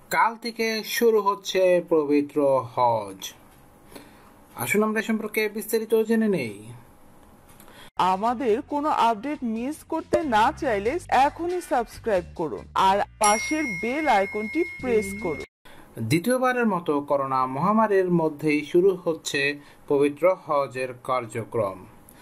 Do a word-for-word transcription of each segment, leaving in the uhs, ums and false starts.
কাল থেকে শুরু হচ্ছে পবিত্র হজ। আসুন আমরা সম্পর্কে বিস্তারিত জেনে নেই। আমাদের কোনো আপডেট মিস করতে না চাইলে এখনই সাবস্ক্রাইব করুন আর পাশের বেল আইকনটি প্রেস করুন। দ্বিতীয়বারের মতো করোনা মহামারীর মধ্যেই শুরু হচ্ছে পবিত্র হজের কার্যক্রম।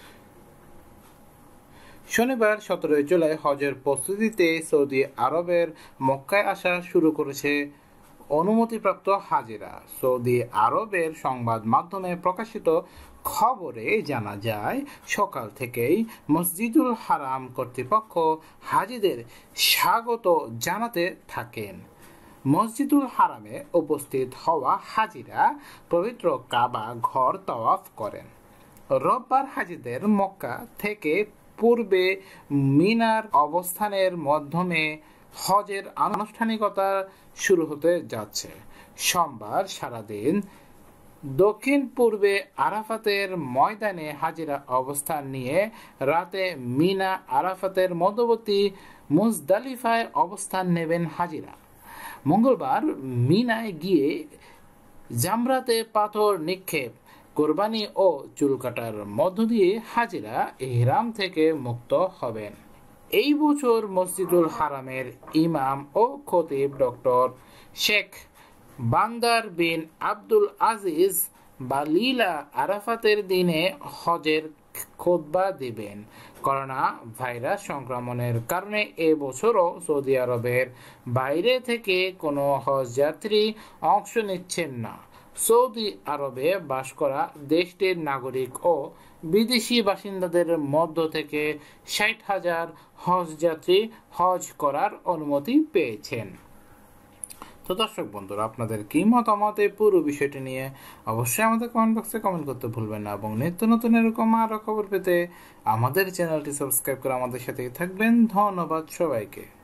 শনিবার সতেরোই জুলাই হজের প্রস্তুতিতে সৌদি আরবের মক্কায় আসা শুরু করেছে অনুমতিপ্রাপ্ত হাজিরা। সৌদি আরবের সংবাদ মাধ্যমে প্রকাশিত খবরে জানা যায়, সকাল থেকেই মসজিদুল হারাম কর্তৃপক্ষ হাজিদের স্বাগত জানাতে থাকেন। মসজিদুল হারামে উপস্থিত হওয়া হাজিরা পবিত্র কাবা ঘর তাওয়াফ করেন। রোববার হাজিদের মক্কা থেকে পূর্বে মিনার অবস্থানের মাধ্যমে হজের আনুষ্ঠানিকতা শুরু হতে যাচ্ছে। সোমবার সারাদিন দক্ষিণ পূর্বে আরাফাতের ময়দানে হাজিরা অবস্থান নিয়ে রাতে মিনা আরাফাতের মধ্যবর্তী মুজদালিফায় অবস্থান নেবেন হাজিরা। মঙ্গলবার মিনায় গিয়ে জামরাতে পাথর নিক্ষেপ, কোরবানি ও চুল কাটার মধ্য দিয়ে হাজিরা ইহরাম থেকে মুক্ত হবেন। এই বছর মসজিদুল হারামের ইমাম ও খতিব ডক্টর শেখ বান্দার বিন আব্দুল আজিজ বালিলা আরাফাতের দিনে হজের খুতবা দিবেন। করোনা ভাইরাস সংক্রমণের কারণে এবছরও সৌদি আরবের বাইরে থেকে কোনো হজ যাত্রী অংশ নিচ্ছেন না। সৌদি আরবে বাস করা দেশটির নাগরিক ও বিদেশি বাসিন্দাদের মধ্য থেকে ষাট হাজার হজ যাত্রী হজ করার অনুমতি পেয়েছেন। তো দর্শক বন্ধুরা, আপনাদের কি মতামত এই পুরো বিষয়টি নিয়ে অবশ্যই আমাদের কমেন্ট বক্সে কমেন্ট করতে ভুলবেন না, এবং নিত্য নতুন এরকম আরো খবর পেতে আমাদের চ্যানেলটি সাবস্ক্রাইব করে আমাদের সাথেই থাকবেন। ধন্যবাদ সবাইকে।